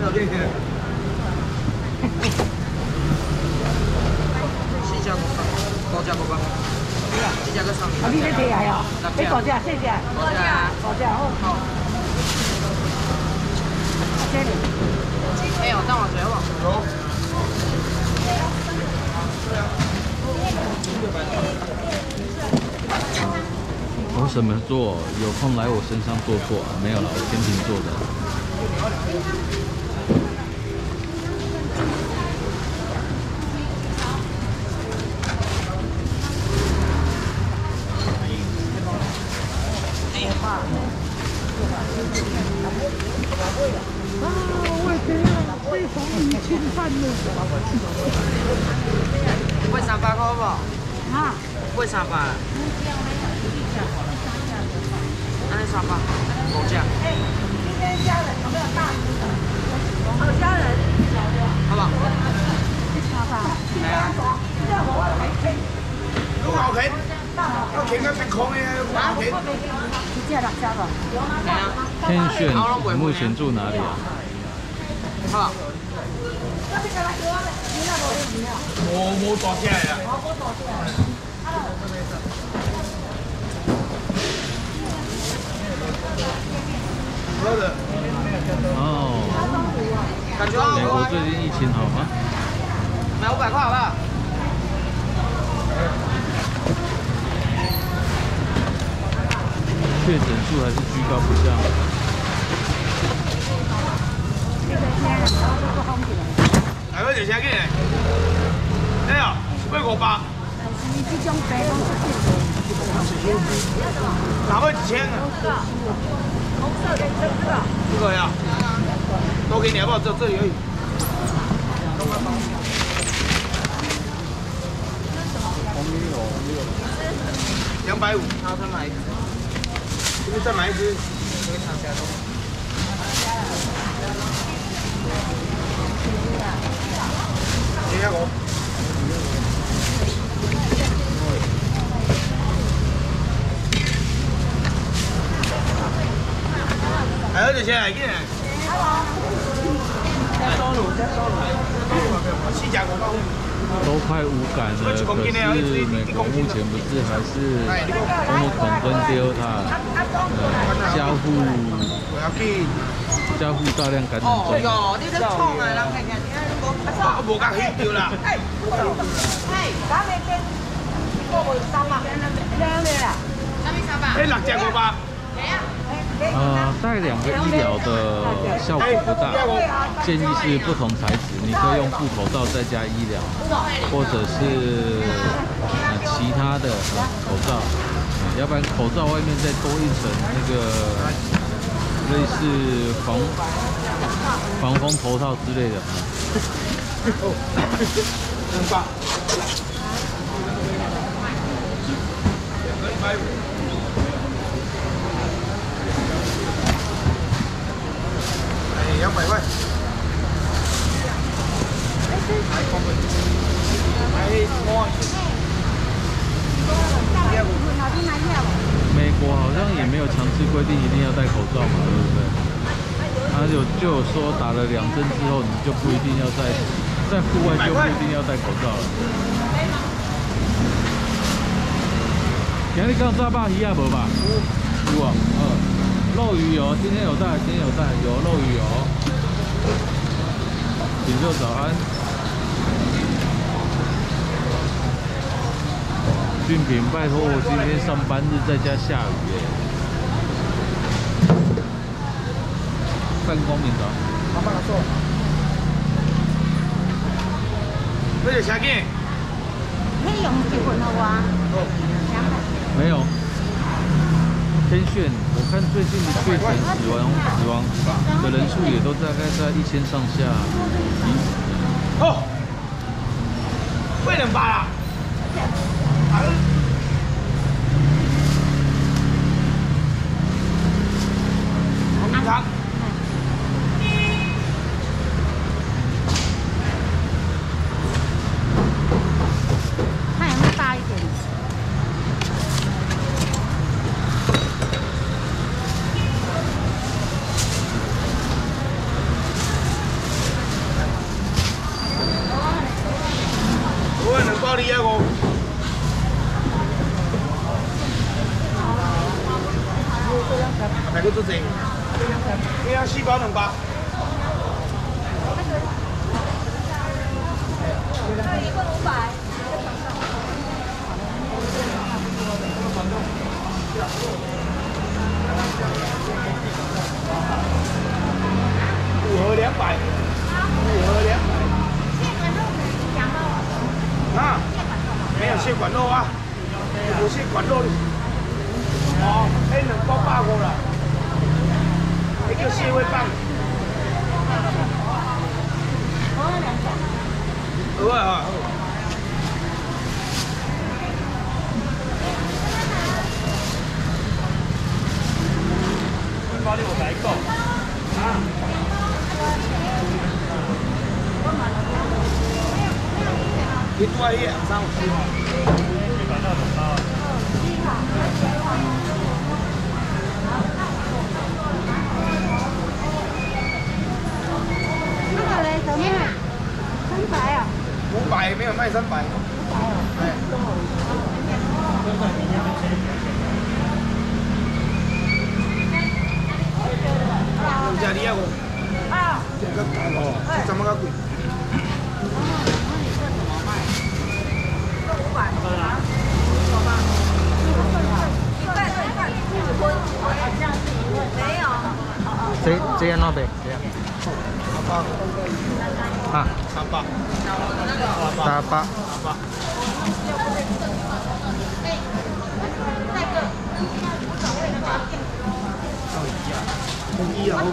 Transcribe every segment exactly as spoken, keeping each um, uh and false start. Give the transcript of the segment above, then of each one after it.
四只五百，五只五百。一只个三。 啊，你咧摕来哦？你五只，四只。 五只。 五只好。好。这里。 哎呦，等我一下好不？好。 我什么座？有空来我身上坐坐啊？没有了，我天秤座的。 啊，我天啊，被防疫侵犯了。 买三百块不？ 啊？ 买三百。安尼三百，五只。 哎，今天家人有没有大只的？哦，家人。 好不好？ 三百。 系啊。 六毛钱，我钱到成空的，六毛钱。 一只六只吧。 系啊。 天炫，你目前住哪里啊？ 好。 无无大只的啦。好的。 哦。美国最近疫情好吗？ 买五百块好不好？ 确诊数还是居高不下。 来，我就先给你。哎呀，买五百。 是这种白拢是哪会一千啊？ 红色的这个。 这个呀，多给你好不好？只有这里而已。两百五。 然后再买一只。 这边再买一只。 这个长虾肉。 你看我。哎，我就先来给你。再收入，再收入。四只五百。 都快无感了，可是美国目前不是还是欧盟恐跟 Delta， 呃，加护加护大量感染中。 哦哟，你这创啊，人看看， 我无甲翕着啦。 哎，哎，咱们跟过过三万，两个啦。 啥物三百？ 哎，六只五百。 呃，戴两个医疗的效果不大，建议是不同材质，你可以用布口罩再加医疗，或者是呃其他的、呃、口罩、呃，要不然口罩外面再多一层那个类似防防风头套之类的。 五百。两个一百五。两百块。 美国好像也没有强制规定一定要戴口罩嘛，对不对？他有就有说打了两针之后，你就不一定要戴，在户外就不一定要戴口罩了。今日刚抓鲅鱼啊，无吧？有啊，嗯。漏鱼油，今天有带，今天有带，有漏鱼油。锦绣早安。俊平，拜托我今天上班日在家下雨耶。范光明早。 我帮他做。这是啥件？ 可以用结婚了哇？ 没有。天炫，我看最近的确诊死亡死亡的人数也都大概在一千上下。 哦，贵两百啦。红米汤。 看有没有大一点。 大家做这，一样四包两包。 对，一份五百。 五盒两百，五盒两百。 蟹管肉没羊肉？ 啊，没有蟹管肉啊，有蟹管肉的。哦，哎，两包八五啦，那叫蟹味棒。鹅啊！包你我来一个。啊。你多一两三五七号。 那个嘞，怎么样？三百啊？ 五百没有卖三百。哎。有家你啊无？啊。这个哦，这怎么个贵？ 五百。啊？有吗？一份一份一荤，好像是一份。没有。 这这样那边这样。 三八。 啊， 三八。 三八。 三八。 哎，那个无所谓的吧。 统一啊。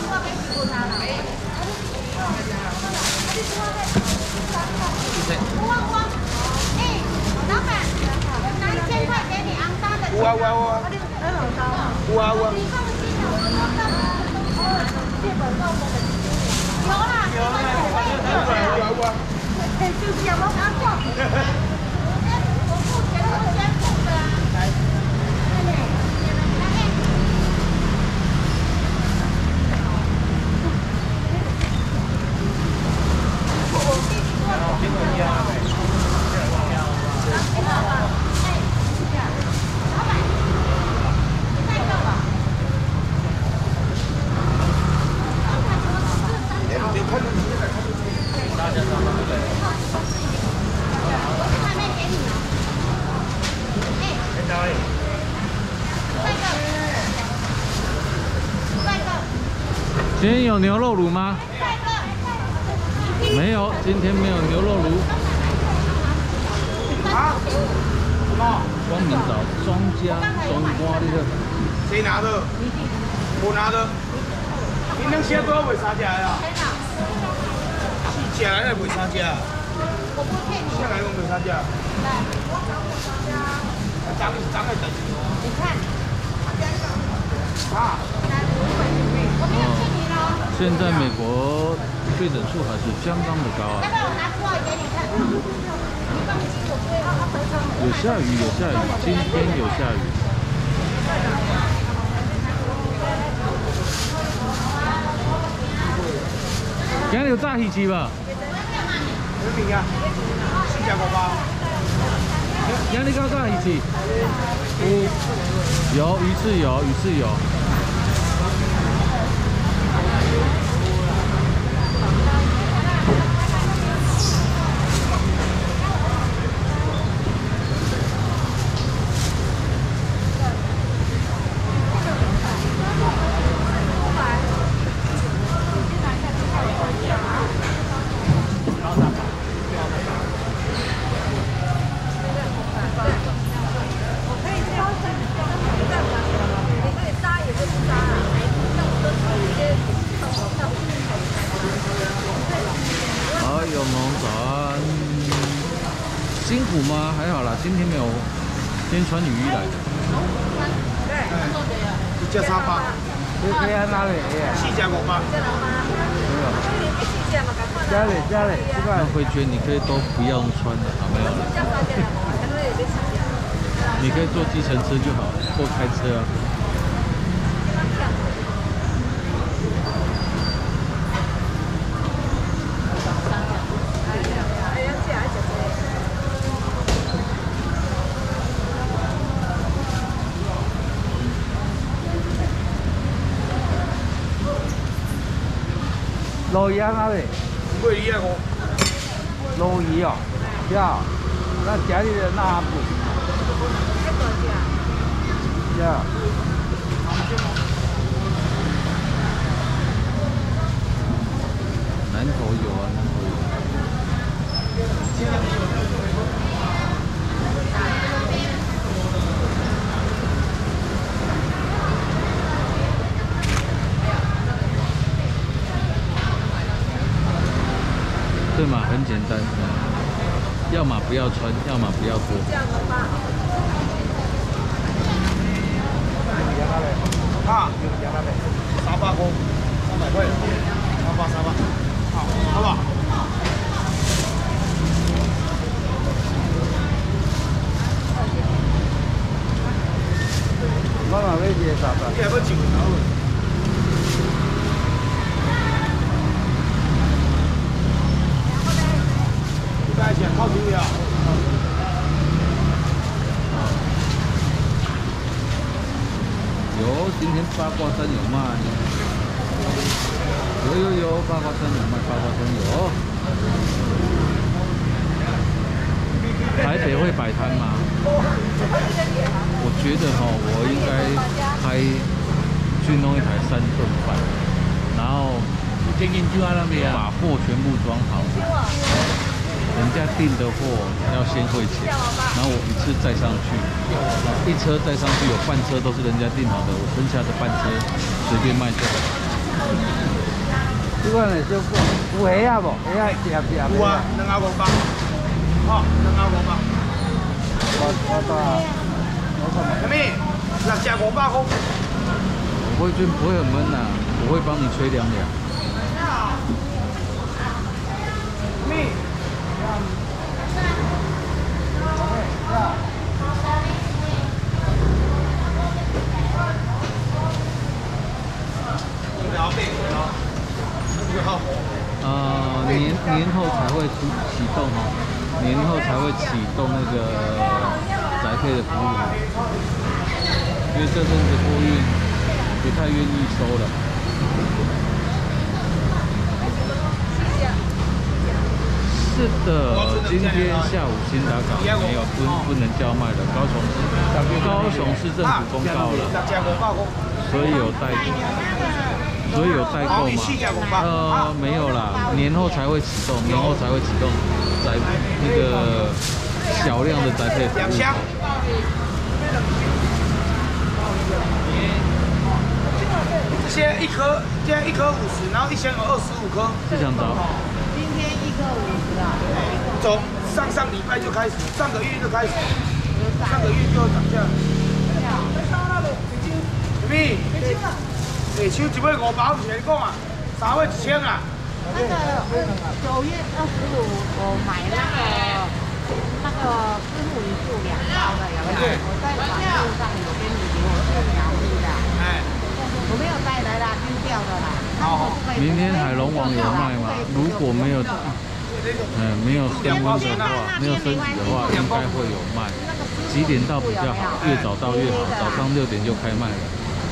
哎，老板，我拿一千块给你，昂大的。 有啊有啊有啊。有啊有啊。 你放心的，我说的。借本送我们有啦，有啦，有有啊。 就是要我拿过。我付钱都先付的啊。来。 今天有牛肉卤吗？没有，今天没有牛肉卤。 啊？什么？ 光明岛庄家中瓜那个。 谁拿的？我拿的。你那些都要为啥价呀？是假来为啥价？ 我不骗你。 下来用为啥价？涨涨的等。 你看。 啊。 我没有骗你喽。 现在美国确诊数还是相当的高啊。 要不然我拿出来给你看。你放心，我不会让它回成。 有下雨，有下雨，今天有下雨。今日有炸鱼翅吧？ 有名啊，四只五包。 今日搞炸鱼翅？有，有鱼翅有，鱼翅有。辛苦吗？还好啦，今天没有，今天穿雨衣来的。 一只三百， 你可以在哪里？ 四只五百。 家里家里， 那回圈你可以都不要穿的，好没有了。你可以坐计程车就好，或开车啊。 鲈鱼啊哪里？ 贵鱼啊我。 鲈鱼哦，呀，那家里的那不？呀。南头有啊，南头有。对嘛，很简单，要么不要穿，要么不要脱。 啊，沙发锅，三百块，沙发沙发，好，好不好？ 我嘛要一个沙发。 你还要几个头？一百钱靠近了。 有，今天八卦山有卖。有有有，八卦山有卖，八卦山有。台北会摆摊吗？我觉得哈，我应该开去弄一台三吨半，然后把货全部装好，人家订的货要先汇钱，然后我一次载上去，一车载上去有半车都是人家订好的，我剩下的半车随便卖就好。这个呢就有虾啊不？虾吃吃。 有啊，两阿五百，好，两阿五百。 我我到，我看什么？六只五百块。 不会就不会很闷呐、啊，我会帮你吹凉凉。 咩？ 呃，年年后才会出启动哦，年后才会启动那个宅配的服务，因为这阵子货运不太愿意收了。是的，今天下午新达港没有不不能叫卖了，高雄市高雄市政府公告了，所以有代所以有代购嘛？呃，没有啦，年后才会启动，年后才会启动宅那个小量的宅配服务。 现在一颗，现在一颗五十，然后一箱有二十五颗。 市场找。 今天一颗五十啊。 从上上礼拜就开始，上个月就开始，上个月就涨价。什么？哎，手一尾五百，不是你讲啊？三尾一千啊？ 那个九月二十五，我买那个那个知母鱼素两包的，有没有？我在网络上有跟你给我是苗栗的。哎。我没有带来啦，丢掉的啦。好。 明天海龙王有卖吗？如果没有，嗯，没有升温的话，没有升级的话，应该会有卖。几点到比较好？越早到越好，早上六点就开卖了。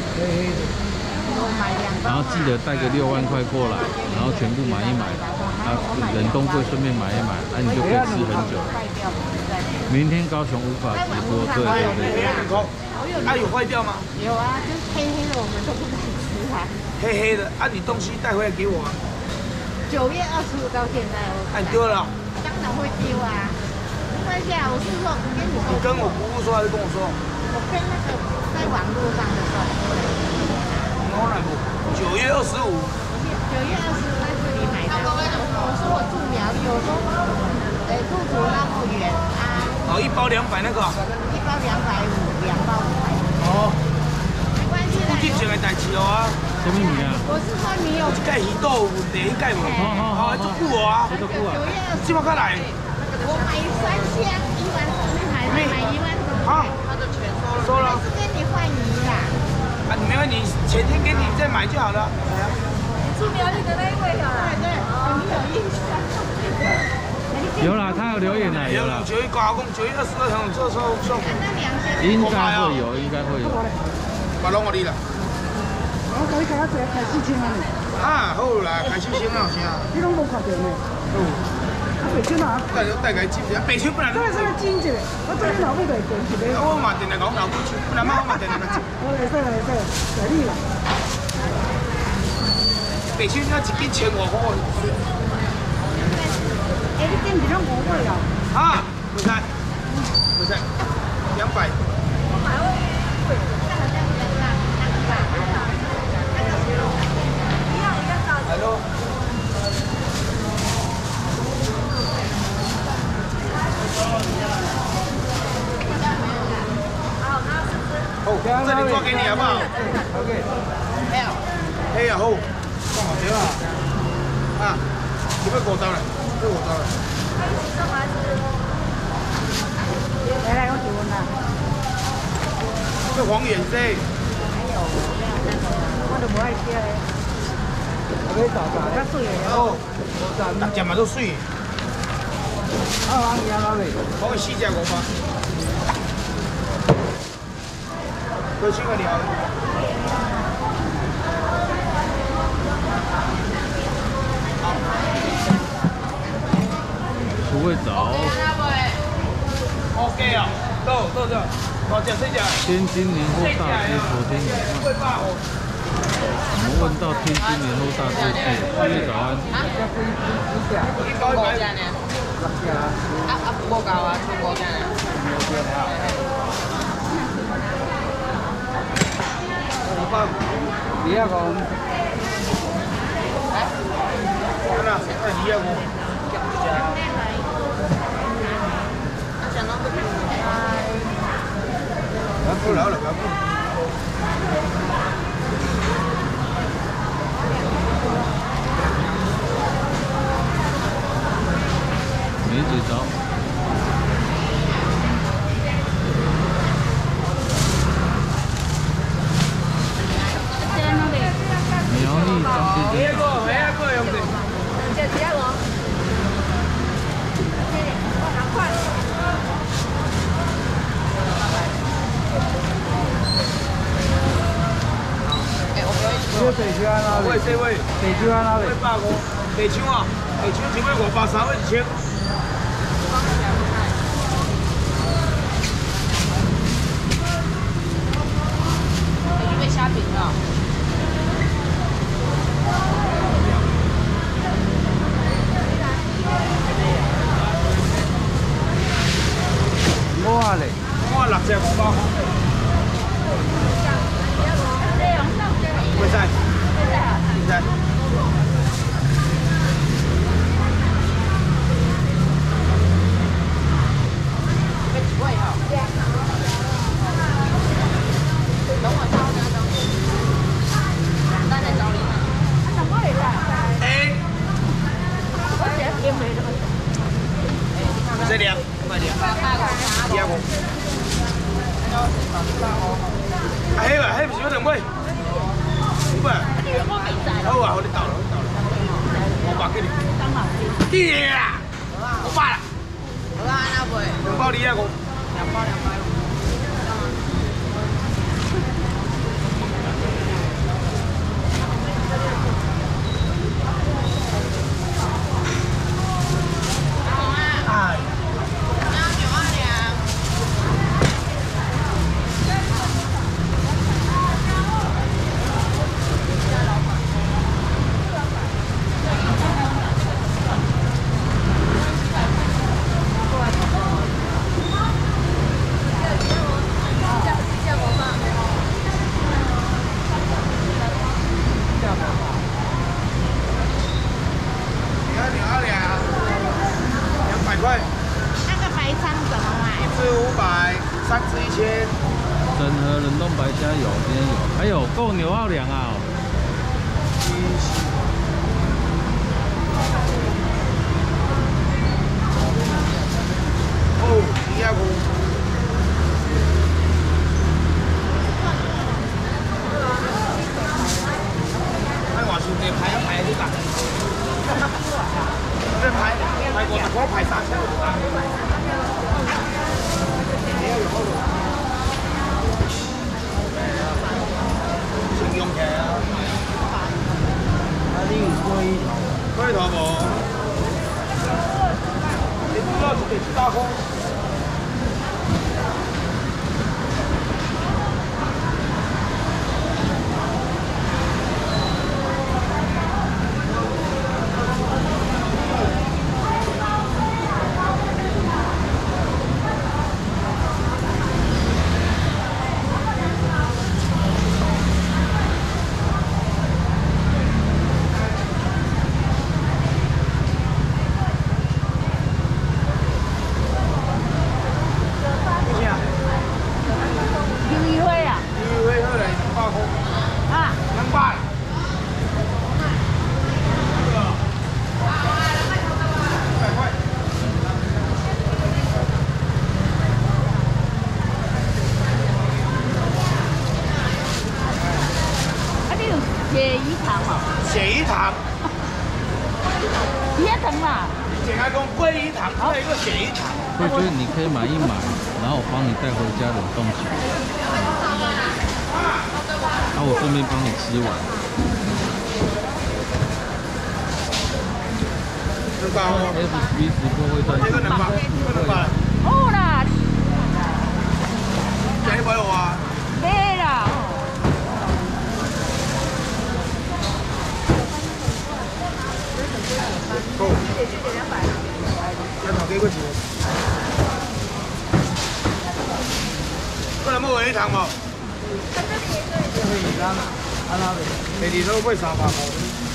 然后记得带个六万块过来，然后全部买一买，啊，冷冻柜顺便买一买，那、啊、你就可以吃很久。明天高雄无法直播，对对对。 啊，有坏掉吗？ 有啊，就是黑黑的，我们都不敢吃啊。 黑黑的，啊，你东西带回来给我啊。 九月二十五到现在，我啊，你丢了？ 当然会丢啊。没关系啊，我是说跟你说。 你跟我服务说还是跟我说？ 我跟那个在网络上的算。 九月二十五。 九月二十五在这里买的。我说我住苗栗，我说，呃，路途那么远啊。 哦，一包两百那个。 一包两百五，两包五百。 哦。 没关系的。 之前的代志哦啊。 什么米啊？ 我是说你有。 这盖鱼豆有问题，应该无。 好好好， 啊，足久啊。 足久啊。 九月二十。 这么快来？ 我买三箱，一万买买买一万多。 好。他的钱收了。收了。 是跟你换鱼啦。 啊，你没问题，前天给你再买就好了。 住苗栗的那一位啊。对对，你有印象。 有啦，他有留言啦，有啦。 九月高工，九月二十二号这时候效果。 应该会有，应该会有。 把弄我哩了。 我甲你开啊济开四千啊呢。 啊，好啦，开始先啊，先啊。 你拢无看到呢？ 好。 啊，白青啊。 大家大家จิ้一下，白手本来。 这个是要จิ้一个，我这里老母就会一个。 我嘛定来讲老母手，本来嘛我嘛定来讲。 我来说来说，来你啦。 白手那一斤千外块。 哎，你点一种五块啊？ 啊，不使，不使，两百。Hello。好，这里挂给你好不好 ？OK。黑啊，黑啊好，放好对啊。啊，这个五张了，这五张了。 来来，我提问啦。 这黄眼色。 我都不爱吃嘞。我要找找，较水的哦。 大只嘛都水。 啊，王爷老味。 我四只五百。多少个料？ 不会找。 OK 啊，到到这，多只四只。 天津年货大街昨天有卖。我们问到天津年货大街去，各位早安。 一包一百呢。 啊啊，不够啊，不够呢。 二啊五。 哎，那那二啊五。不聊了，不聊。 没接着。苗栗张先生。 黑个，黑个用的。 这几个？ 这北区安那位，这位， 北区安那位百五，北区啊，北区一位五百，三位一千。 北区被虾饼了。 我嘞， 我六只五百。会使，会使。 等我招呢，等。咱再找你嘛。啊，怎么会的？ 哎。 我这边没了。 这两，快点。二啊五。啊，迄个，迄不是要两尾？五百。好啊，好，你到了，到了。五百给你。记啦，五百啦。 好啊，那不会。 两包二啊五。 两包两包。 哎。三只一千。 整盒冷冻白虾有，今天有，还有够牛奥良啊！ 哦，二啊五。哎，話說你排一排啲大，即係排排過十個排三千都大。信用嘅。 龟头无，你主要是得七八块。 血鱼糖哦， 血鱼糖， 血糖啦。 简单讲鲑鱼糖，还有一个血鱼糖。 我觉得你可以买一买，然后我帮你带回家冷冻起来，然后我顺便帮你吃完。 能包哦 F B 直播会赚这个能包，这个能包。 哦啦， 这一百五啊。 对啦。 够。再炒几个钱？个人要回糖无？ 回糖，啊那边。 第二套买三百块。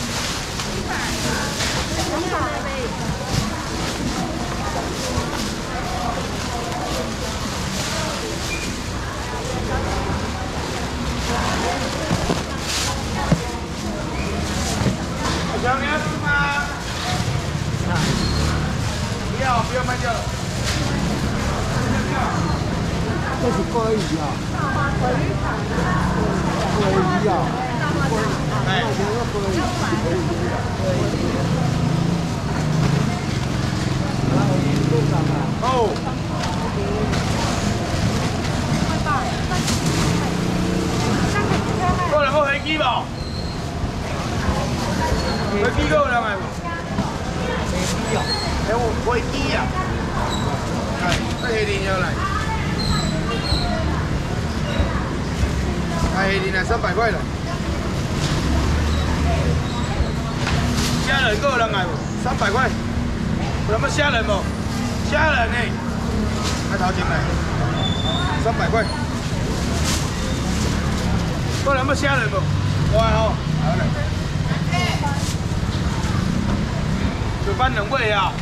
小娘子吗？不要，不要卖掉了。 这是鲑鱼啊。鲑鱼啊。鲑鱼啊。哎。 哦。个人要飞机无？飞机够人来无？飞机啊！哎，我飞机啊！哎，那黑锭要来。哎，黑锭来三百块了。虾仁够人来无？三百块。有什么虾仁无？虾仁呢？还头前来，三百块。有什么虾仁无？我吼，好嘞。 就翻两尾啊！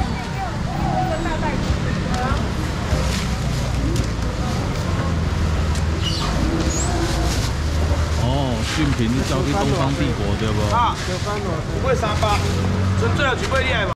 哦，俊平是交去东方帝国对不？ 啊，就翻了，五尾三百，纯粹有一尾你爱无？